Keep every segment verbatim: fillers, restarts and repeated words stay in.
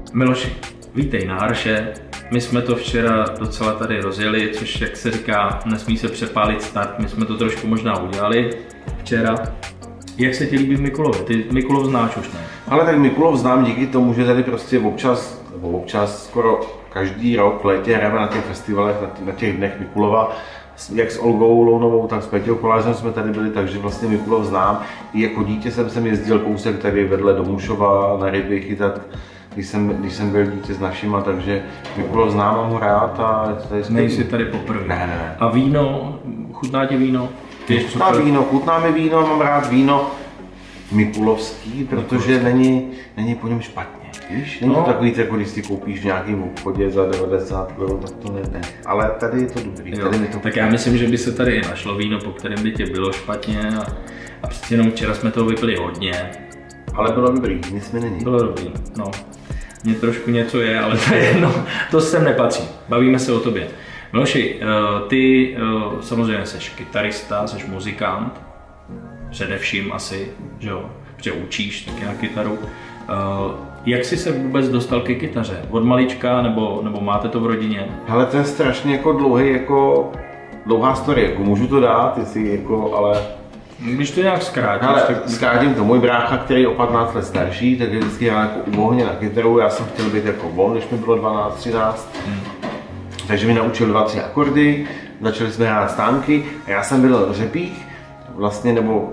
Miloši, vítej na Arše. My jsme to včera docela tady rozjeli, což, jak se říká, nesmí se přepálit start. My jsme to trošku možná udělali včera. Jak se ti líbí v Mikulově? Ty Mikulov znáš už, ne? Ale tak Mikulov znám díky tomu, že tady prostě občas, nebo občas skoro každý rok v létě hrajeme na těch festivalech, na těch dnech Mikulova. Jak s Olgou Lounovou, tak s Peťou Kolářem jsme tady byli, takže vlastně Mikulov znám. I jako dítě jsem sem jezdil kousek tady vedle do Mušova na ryby chytat, když jsem, když jsem byl dítě s našima, takže Mikulov znám, mám ho rád a tady nejsi tady poprvé. Ne, ne. A víno, chutná ti víno? Chutná víno, chutná mi víno, mám rád víno mikulovský, protože není, není po něm špatně. Víš, není to no. takový, jako když si koupíš v nějakém obchodě za devadesát korun, tak to ne, ne. Ale tady je to dobrý. Tady mi to tak já myslím, že by se tady i našlo víno, po kterém by tě bylo špatně. A, a přeci jenom včera jsme toho vypili hodně. Ale bylo dobrý, nic mi není. Bylo dobrý, no. Mně trošku něco je, ale to je jedno, to sem nepatří. Bavíme se o tobě. Miloši, ty samozřejmě jsi kytarista, jsi muzikant, především asi, že jo, protože učíš taky na kytaru. Jak jsi se vůbec dostal ke kytaře? Od malička, nebo, nebo máte to v rodině? Hele, to je strašně jako dlouhý, jako dlouhá story, jako můžu to dát, jestli jako, ale... Když to nějak zkrátíš, hele, tak... zkrátím to, můj brácha, který je o patnáct let starší, tak je vždycky hrál jako uvolně na kytaru, já jsem chtěl být jako on, když mi bylo dvanáct třináct. Hmm. Takže mi naučil dva, tři akordy, začali jsme hrát stánky a já jsem byl v Řepích, vlastně, nebo...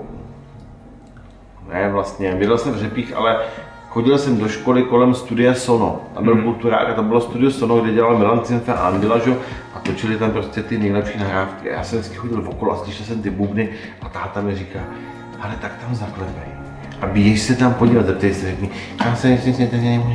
Ne, vlastně, bydlel jsem v Řepích, ale chodil jsem do školy kolem studia Sono. Tam byl mm. kulturák a tam bylo studio Sono, kde dělal Milan Cimfe a Andila, že? A točili tam prostě ty nejlepší nahrávky. Já jsem vždycky chodil okolo a slyšel jsem ty bubny a táta mi říká, ale tak tam zaklepej. A běž se tam podívat, zeptej se, řekni, tam se ještě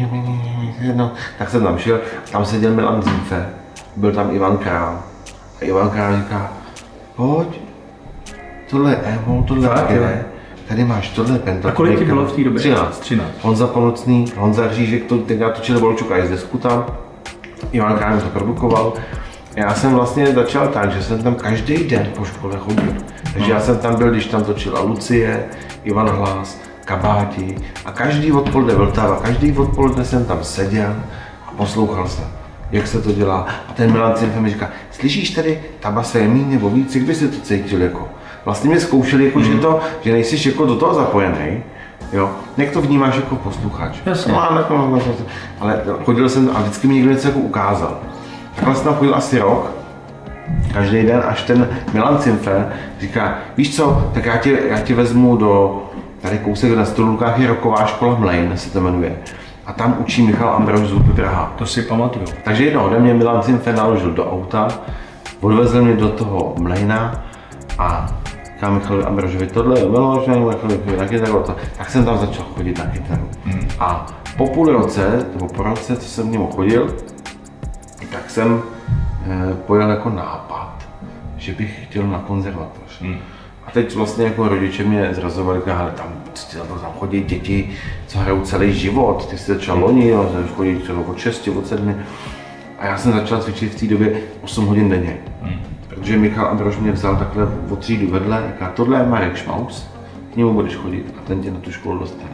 no, tak jsem tam šel, tam seděl Milan Cimfe, byl tam Ivan Král. A Ivan Král říká, pojď, tohle je E-moll, tohle je G. Tady máš tohle pentaton. A kolik ti bylo v té době? třináct. třináct. Honza Polocný, Honza Hřížek, to tenkrát točil Volčuk a Jezdesku tam. Ivan Král to produkoval. Já jsem vlastně začal tak, že jsem tam každý den po škole chodil. Takže no. já jsem tam byl, když tam točila Lucie, Ivan Hlas, Kabáti a každý odpoledne Vltava, každý odpoledne jsem tam seděl a poslouchal jsem, jak se to dělá. A ten Milan Cimfe mi říká, slyšíš tady, ta basa je míň nebo víc, jak by si to cítil jako? Vlastně mě zkoušeli, jako, mm. že, to, že nejsi jako do toho zapojený, jo, jak to vnímáš jako posluchač. Jasně. No, ale, ale chodil jsem a vždycky mi někdo něco jako ukázal. Takhle jsem tam chodil asi rok, každý den, až ten Milan Cimfe říká, víš co, tak já tě, já tě vezmu do, tady kousek na Stolulkách je roková škola Mlejn, se to jmenuje. A tam učí Michal Ambrož z hudby Praha. To si pamatuju. Takže jednou ode mě Milan Cimfe naložil do auta, odvezl mě do toho Mlejna a říkal Michalovi Ambrožovi, tohle je Miloš, na kytaru, tak jsem tam začal chodit na kytaru. Hmm. A po půl roce, nebo po roce, co jsem k němu chodil, tak jsem eh, pojel jako nápad, že bych chtěl na konzervatoř. Hmm. A teď vlastně jako rodiče mě zrazovali, ale tam, tam chodí děti, co hrajou celý život, ty jsi začal loni, jo, chodí třeba od šesti, od sedmi. A já jsem začal cvičit v té době osm hodin denně. Hmm. Protože Michal Ambrož mě vzal takhle od třídu vedle, říká, tohle je Marek Šmaus, k němu budeš chodit a ten tě na tu školu dostane.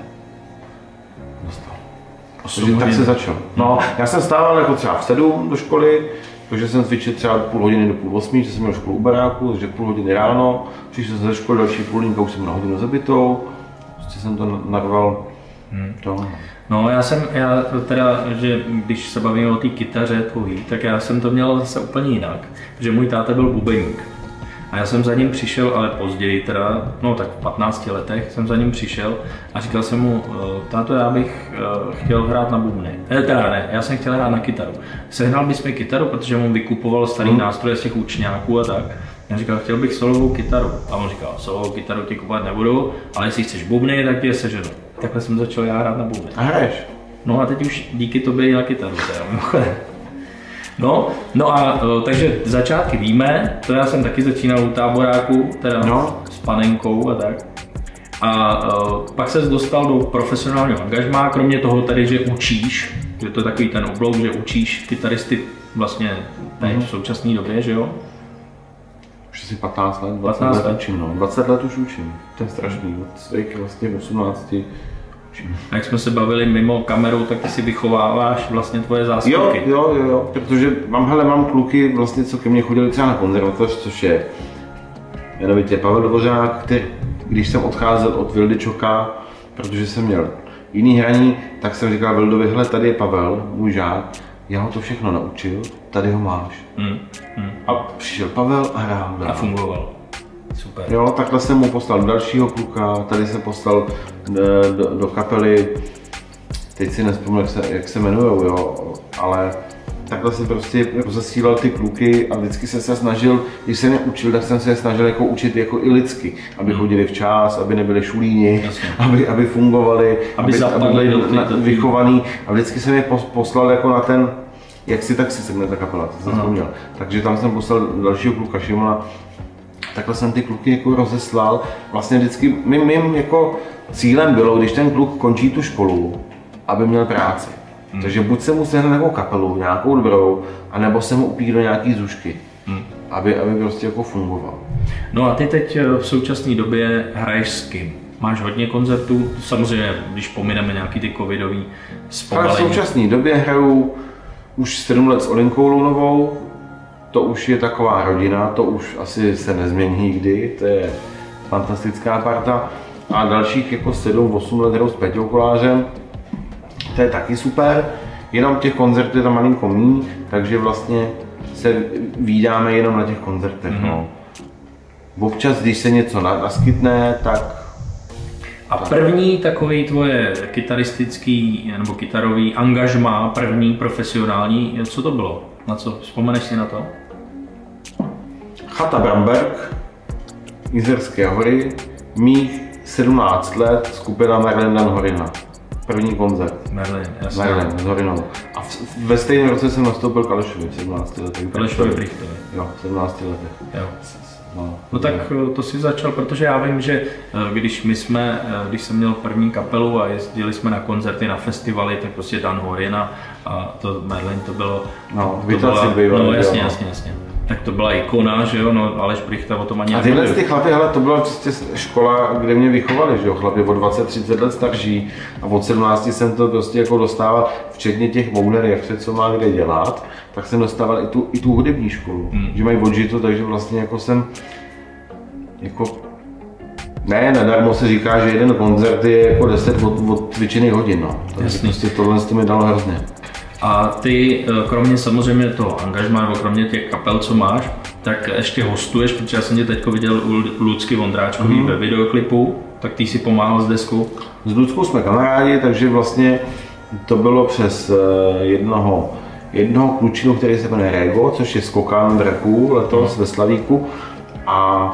Dostal. Takže tak se začal. No, já jsem stával jako třeba v sedm do školy, takže jsem cvičil třeba půl hodiny do půl osmi, že jsem měl školu u baráku, takže půl hodiny ráno, přišel jsem ze školy, další půl hodinka už jsem na hodinu zabitou, prostě jsem to narval. Hmm. To. No já jsem, já teda, že když se bavíme o té kytaře tvojí, tak já jsem to měl zase úplně jinak, protože můj táta byl bubeník. A já jsem za ním přišel, ale později teda, no tak v patnácti letech jsem za ním přišel a říkal jsem mu, táto, já bych chtěl hrát na bubny. Ne, teda ne, já jsem chtěl hrát na kytaru. Sehnal bys mi kytaru, protože mu vykupoval starý hmm. nástroje z těch učňáků a tak. Já říkal, chtěl bych solovou kytaru. A on říkal, solovou kytaru ti kupovat nebudu, ale jestli chceš bubny, tak ti je seženu. Takhle jsem začal já hrát na bubny. A hraješ? No a teď už díky tobě i na kytaru teda. No, no a takže začátky víme, to já jsem taky začínal u táboráku, teda no. s panenkou a tak. A uh, pak ses dostal do profesionálního angažmá, kromě toho tady, že učíš, že to je takový ten oblouk, že učíš kytaristy vlastně teď mm-hmm. v současné době, že jo? Už asi patnáct let, dvacet let učím, no. dvacet let už učím, to je strašný, od svých vlastně osmnácti nauč. A jak jsme se bavili mimo kamerou, tak ty si vychováváš vlastně tvoje záskoky. Jo, jo, jo, protože mám, hele, mám kluky vlastně, co ke mně chodili třeba na konzervatoř, což je jmenovitě Pavel Dvořák, který, když jsem odcházel od Vildy Čoka, protože jsem měl jiný hraní, tak jsem říkal Vildovi, hele, tady je Pavel, můj žák, já ho to všechno naučil, tady ho máš. Mm, mm. A přišel Pavel a hrál. A fungoval. Super. Jo, takhle jsem mu poslal dalšího kluka, tady jsem poslal do, do, do kapely, teď si nespomínám, jak se, jak se jmenujou, jo, ale takhle jsem prostě rozesílal ty kluky a vždycky jsem se snažil, když jsem je učil, tak jsem se je snažil jako učit jako i lidsky, aby chodili včas, aby nebyli šulíni, aby, aby fungovali, aby, aby, aby byli na, vychovaný a vždycky jsem je poslal jako na ten, jak si tak si sedne ta kapela, to jsem vzpomněl. Takže tam jsem poslal dalšího kluka Šimona, takhle jsem ty kluky jako rozeslal. Vlastně vždycky mým, mým jako cílem bylo, když ten kluk končí tu školu, aby měl práci. Hmm. Takže buď se mu sehnat nějakou kapelu, nějakou dobrou, anebo se mu upík do nějaký zušky, hmm. aby, aby prostě jako fungoval. No a ty teď v současné době hraješ s kým? Máš hodně koncertů, samozřejmě, když pomineme nějaký ty covidový zpomalení. Ale v současné době hraju už sedm let s Olinkou Lunovou, to už je taková rodina, to už asi se nezmění nikdy, to je fantastická parta. A dalších jako sedm osm let hraju s Peťou Kolářem, to je taky super, jenom těch koncertů je tam malinko míň, takže vlastně se vídáme jenom na těch koncertech. Mm-hmm. No. Občas, když se něco naskytne, tak... A první takový tvoje kytaristický nebo kytarový angažmá, první profesionální, co to bylo? Na co? Vzpomeneš si na to? Chata Bramberg, Jizerské hory, mých sedmnáct let, skupina Merlin Dan Horina. První koncert. Merlin, jasně. Merlin s Horinou. A v, ve stejném roce jsem nastoupil k Alešovi v sedmnácti letech. Alešovi Brichtovi. Jo, v sedmnácti letech. Jo. No, no tak to si začal, protože já vím, že když my jsme, když jsem měl první kapelu a jezdili jsme na koncerty, na festivaly, tak prostě Dan Horina a to Merlin to bylo... No, to byla, bývali, no jasně, jasně, jasně. Tak to byla ikona, že jo, no Aleš Brichta o tom ani a tyhle ty chlapy, hele, to byla prostě škola, kde mě vychovali, že jo, chlapy o dvacet třicet let starší a od sedmnácti jsem to prostě jako dostával, včetně těch Wouner, jak se co má kde dělat, tak jsem dostával i tu, i tu hudební školu, hmm. že mají odžitu, takže vlastně jako jsem, jako, ne, nedarmo se říká, že jeden koncert je jako deset od, od cvičených hodin, no, takže prostě tohle to mi dalo hrozně. A ty, kromě samozřejmě toho angažmá, nebo kromě těch kapel, co máš, tak ještě hostuješ, protože já jsem tě teď viděl u Lucky Vondráčkový mm-hmm. ve videoklipu, tak ty si pomáhal s deskou. S Luckou jsme kamarádi, takže vlastně to bylo přes jednoho, jednoho klučinu, který se jmenuje Rego, což je skokan draků letos mm. ve Slavíku. A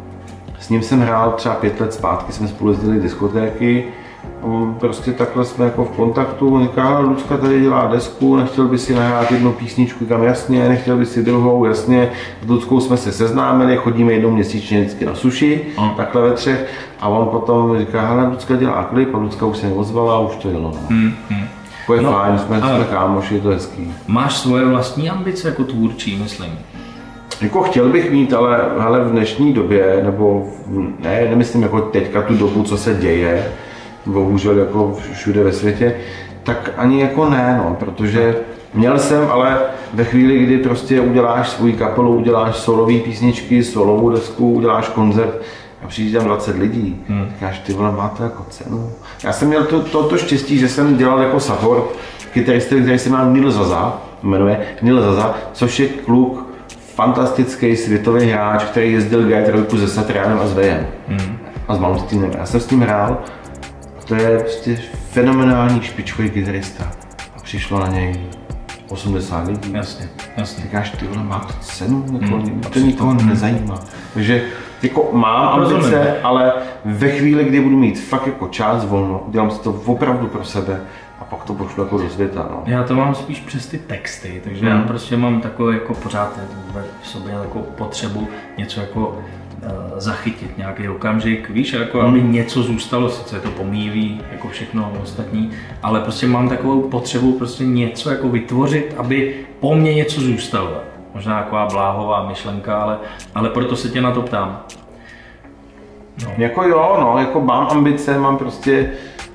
s ním jsem hrál třeba pět let zpátky, jsme spolu jezdili diskotéky. Prostě takhle jsme jako v kontaktu, on říká, Lucka tady dělá desku, nechtěl by si nahrát jednu písničku, kam jasně, nechtěl by si druhou, jasně. S Luckou jsme se seznámili, chodíme jednou měsíčně vždycky na suši, mm. takhle ve třech. A on potom říká, hele, Lucka dělá klip a Lucka už se neozvala a už to jelo. No. Mm, mm. To je no, fajn, jsme, jsme kámoši, je to hezký. Máš svoje vlastní ambice jako tvůrčí, myslím? Jako chtěl bych mít, ale, ale v dnešní době, nebo ne, nemyslím jako teďka tu dobu, co se děje, bohužel jako všude ve světě, tak ani jako ne, no, protože měl jsem, ale ve chvíli, kdy prostě uděláš svůj kapelu, uděláš solový písničky, solovou desku, uděláš koncert a přijde tam dvacet lidí, hmm. říkáš, ty vole, má to jako cenu. Já jsem měl to, to, to štěstí, že jsem dělal jako support kytaristy, který se jmenuje Neil Zaza, jmenuje Neil Zaza, což je kluk, fantastický světový hráč, který jezdil G tři se Satrianem a s Vejem hmm. a s Malmsteinem. Já jsem s tím hrál. To je prostě fenomenální špičkový kytarista a přišlo na něj osmdesát lidí. Jasně, jasně. Říkáš, ty vole, má to cenu, jako, mm, to nikoho nezajímá. Takže jako mám ambice, ale ve chvíli, kdy budu mít fakt jako čas volno, dělám si to opravdu pro sebe a pak to pošlu jako do světa. No. Já to mám spíš přes ty texty, takže mm. já prostě mám takové jako pořád v sobě jako potřebu něco jako zachytit nějaký okamžik, víš, jako hmm. aby něco zůstalo, sice je to pomíjivý, jako všechno ostatní, ale prostě mám takovou potřebu prostě něco jako vytvořit, aby po mně něco zůstalo. Možná taková bláhová myšlenka, ale, ale proto se tě na to ptám. No. Jako jo, no, jako mám ambice, mám prostě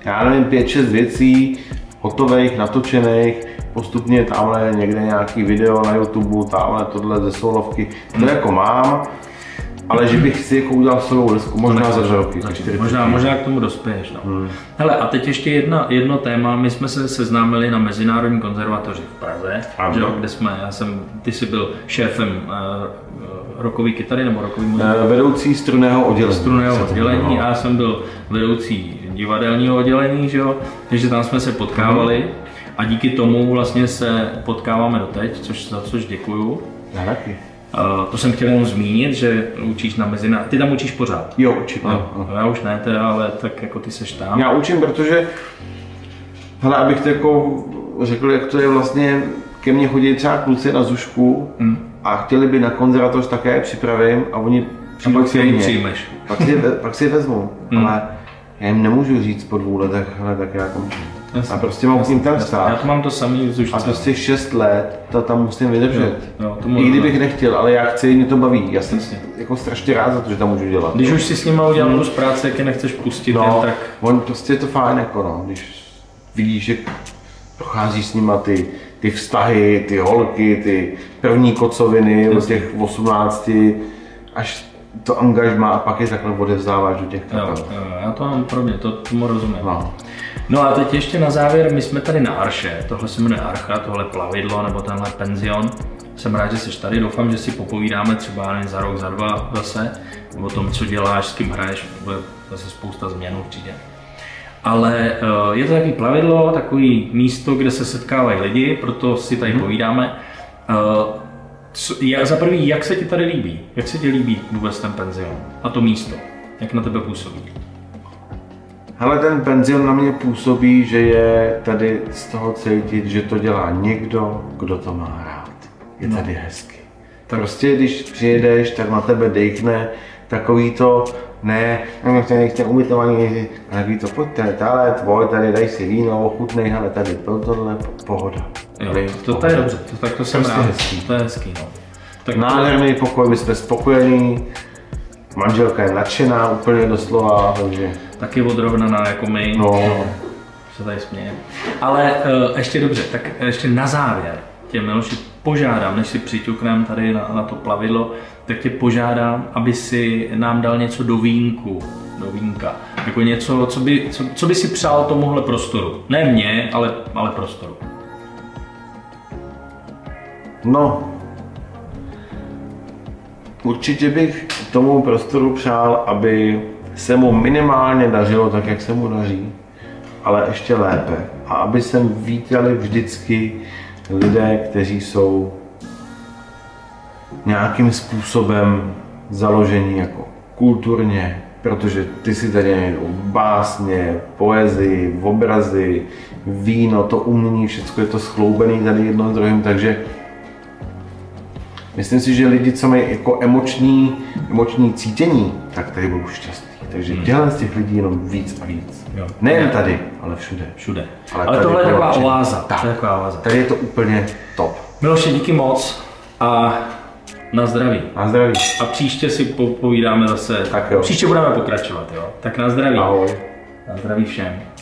já nevím, pět, šest věcí, hotových, natočených, postupně tamhle někde nějaký video na YouTube, tamhle tohle ze solovky, to hmm. jako mám, ale že bych si jako udělal solovou desku, možná za dva roky. Možná, možná k tomu dospěješ. No. Hmm. Hele, a teď ještě jedna, jedno téma, my jsme se seznámili na Mezinárodní konzervatoři v Praze, že, kde jsme, já jsem, ty jsi byl šéfem uh, rockové kytary nebo rockové muziky? Uh, vedoucí strunného oddělení. Strunného oddělení a já jsem byl vedoucí divadelního oddělení, že jo, takže tam jsme se potkávali. Hmm. A díky tomu vlastně se potkáváme doteď, což, za což děkuju. Já taky. Uh, to jsem chtěl jenom zmínit, že učíš na mezinárodní. Ty tam učíš pořád? Jo, učím. No, no. Já už ne, teda, ale tak jako ty seš tam. Já učím, protože, hele, abych to jako řekl, jak to je vlastně, ke mně chodí třeba kluci na zušku hmm. a chtěli by na konzervatoř, také je připravím a oni přijdou k mě. Pak si, pak si je vezmu, hmm. ale já jim nemůžu říct po dvou letech, hele, tak já končím. Jasně, a prostě mám tím ten stát. Já to mám to samý v zušce. A prostě šest let to tam musím vydržet. Jo, jo, I kdybych nechtěl, ale já chci, mě to baví. Já jsem Jasně. jako strašně rád za to, že tam můžu dělat. Když už si s nima udělal kus práce, jak je nechceš pustit, no, jen, tak... on prostě je to fajn, jako no, když vidíš, že procházíš s nima ty, ty vztahy, ty holky, ty první kocoviny od těch osmnácti, až to angažmá a pak je takhle odevzdáváš do těch kapel. Jo, jo, já to mám pro mě, to tomu rozumím. No. No a teď ještě na závěr, my jsme tady na Arše, tohle se jmenuje Archa, tohle plavidlo nebo tenhle penzion. Jsem rád, že jsi tady, doufám, že si popovídáme třeba jen za rok, za dva zase, o tom, co děláš, s kým hraješ, bude zase spousta změn určitě. Ale uh, je to takový plavidlo, takový místo, kde se setkávají lidi, proto si tady hmm. povídáme. Uh, co, jak, za prvý, jak se ti tady líbí? Jak se ti líbí vůbec ten penzion a to místo? Jak na tebe působí? Hele, ten penzion na mě působí, že je tady z toho cítit, že to dělá někdo, kdo to má rád. Je tady no. hezky. Prostě když přijedeš, tak na tebe dejchne takový to, ne, nechce ubytovaný, takový to, pojď tady, tady, tvoj, tady daj si víno, ochutnej, ale tady to, tohle, pohoda. Jo, to, to je dobře, to, tak to jsem rád, hezký. To je hezký, no. Tak nádherný to... pokoj, my jsme spokojení, manželka je nadšená úplně doslova, takže... Taky odrovnaná jako my, no. no, se tady směje. Ale uh, ještě dobře, tak ještě na závěr tě, Miloši, požádám, než si přiťukneme tady na, na to plavidlo, tak tě požádám, aby si nám dal něco do vínku, do vínka. Jako něco, co by, co, co by si přál tomuhle prostoru. Ne mně, ale, ale prostoru. No, určitě bych tomu prostoru přál, aby se mu minimálně dařilo tak, jak se mu daří, ale ještě lépe. A aby sem vítali vždycky lidé, kteří jsou nějakým způsobem založení jako kulturně, protože ty si tady najdou básně, poezii, obrazy, víno, to umění, všechno je to schloubené tady jedno s druhým, takže myslím si, že lidi, co mají jako emoční, emoční cítění, tak tady budou šťastní. Takže hmm. dělám z těch lidí jenom víc a víc. Jo. Nejen tady, ale všude. Všude. Ale, ale tohle je taková oáza. Tak. To je taková oáza. Tady je to úplně top. Miloši, díky moc a na zdraví. Na zdraví. A příště si povídáme zase. Tak jo. Příště budeme pokračovat, jo. Tak na zdraví. Ahoj. Na zdraví všem.